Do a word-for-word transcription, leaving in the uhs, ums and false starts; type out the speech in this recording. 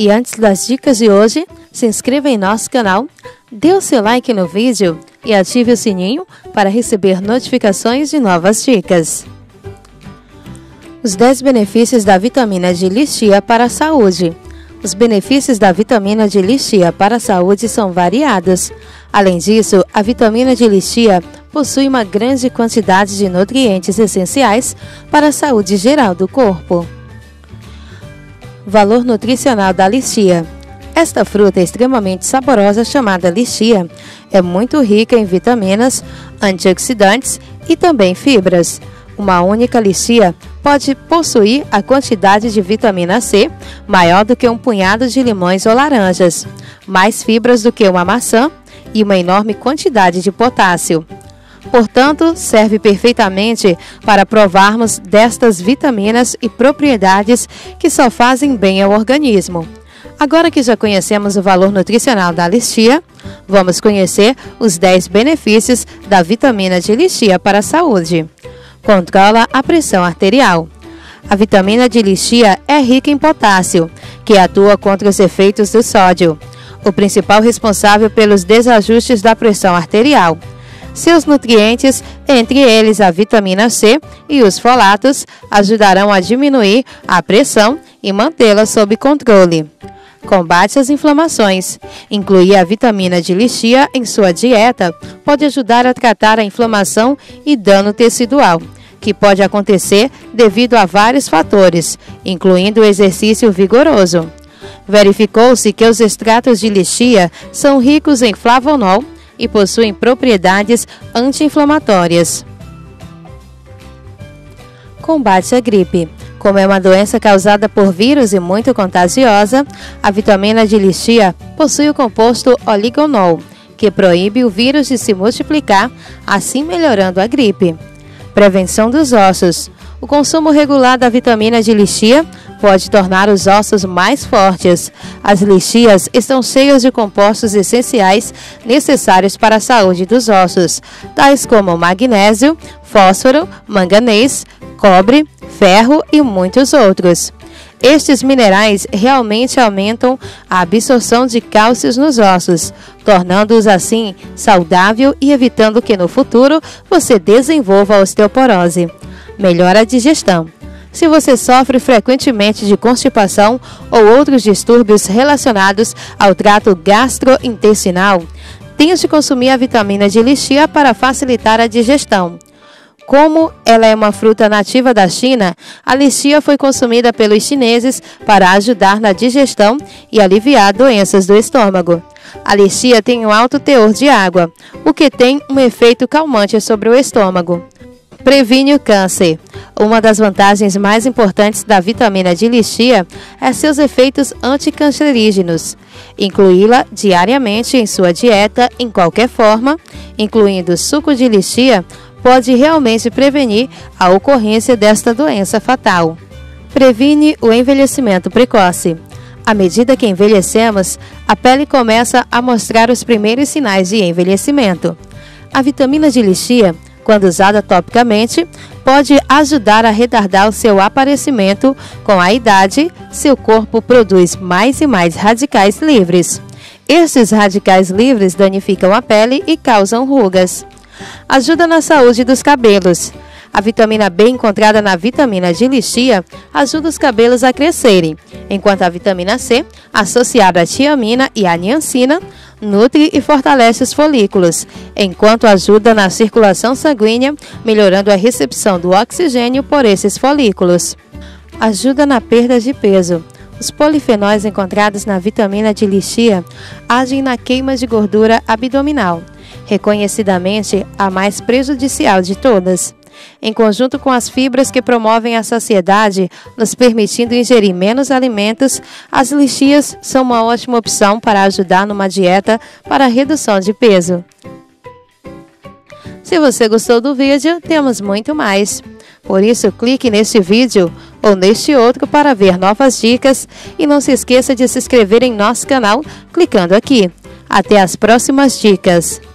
E antes das dicas de hoje, se inscreva em nosso canal, dê o seu like no vídeo e ative o sininho para receber notificações de novas dicas. Os dez benefícios da vitamina de Lichia para a saúde. Os benefícios da vitamina de Lichia para a saúde são variados. Além disso, a vitamina de Lichia possui uma grande quantidade de nutrientes essenciais para a saúde geral do corpo. Valor nutricional da Lichia. Esta fruta extremamente saborosa chamada Lichia é muito rica em vitaminas, antioxidantes e também fibras. Uma única Lichia pode possuir a quantidade de vitamina C maior do que um punhado de limões ou laranjas, mais fibras do que uma maçã e uma enorme quantidade de potássio. Portanto, serve perfeitamente para provarmos destas vitaminas e propriedades que só fazem bem ao organismo. Agora que já conhecemos o valor nutricional da Lichia, vamos conhecer os dez benefícios da vitamina de Lichia para a saúde. Controla a pressão arterial. A vitamina de Lichia é rica em potássio, que atua contra os efeitos do sódio, o principal responsável pelos desajustes da pressão arterial. Seus nutrientes, entre eles a vitamina C e os folatos, ajudarão a diminuir a pressão e mantê-la sob controle. Combate as inflamações. Incluir a vitamina de Lichia em sua dieta pode ajudar a tratar a inflamação e dano tecidual, que pode acontecer devido a vários fatores, incluindo o exercício vigoroso. Verificou-se que os extratos de Lichia são ricos em flavonol e possuem propriedades anti-inflamatórias. Combate à gripe. Como é uma doença causada por vírus e muito contagiosa, a vitamina de Lichia possui o composto oligonol, que proíbe o vírus de se multiplicar, assim melhorando a gripe. Prevenção dos ossos. O consumo regular da vitamina de Lichia pode tornar os ossos mais fortes. As lichias estão cheias de compostos essenciais necessários para a saúde dos ossos, tais como magnésio, fósforo, manganês, cobre, ferro e muitos outros. Estes minerais realmente aumentam a absorção de cálcios nos ossos, tornando-os assim saudável e evitando que no futuro você desenvolva osteoporose. Melhora a digestão. Se você sofre frequentemente de constipação ou outros distúrbios relacionados ao trato gastrointestinal, tente consumir a vitamina de Lichia para facilitar a digestão. Como ela é uma fruta nativa da China, a Lichia foi consumida pelos chineses para ajudar na digestão e aliviar doenças do estômago. A Lichia tem um alto teor de água, o que tem um efeito calmante sobre o estômago. Previne o câncer. Uma das vantagens mais importantes da vitamina de Lichia é seus efeitos anticancerígenos. Incluí-la diariamente em sua dieta em qualquer forma, incluindo suco de Lichia, pode realmente prevenir a ocorrência desta doença fatal. Previne o envelhecimento precoce. À medida que envelhecemos, a pele começa a mostrar os primeiros sinais de envelhecimento. A vitamina de Lichia, quando usada topicamente, pode ajudar a retardar o seu aparecimento. Com a idade, seu corpo produz mais e mais radicais livres. Estes radicais livres danificam a pele e causam rugas. Ajuda na saúde dos cabelos. A vitamina B encontrada na vitamina de Lichia ajuda os cabelos a crescerem, enquanto a vitamina C, associada à tiamina e à niacina, nutre e fortalece os folículos, enquanto ajuda na circulação sanguínea, melhorando a recepção do oxigênio por esses folículos. Ajuda na perda de peso. Os polifenóis encontrados na vitamina de Lichia agem na queima de gordura abdominal, reconhecidamente a mais prejudicial de todas. Em conjunto com as fibras que promovem a saciedade, nos permitindo ingerir menos alimentos, as lichias são uma ótima opção para ajudar numa dieta para a redução de peso. Se você gostou do vídeo, temos muito mais. Por isso, clique neste vídeo ou neste outro para ver novas dicas e não se esqueça de se inscrever em nosso canal clicando aqui. Até as próximas dicas!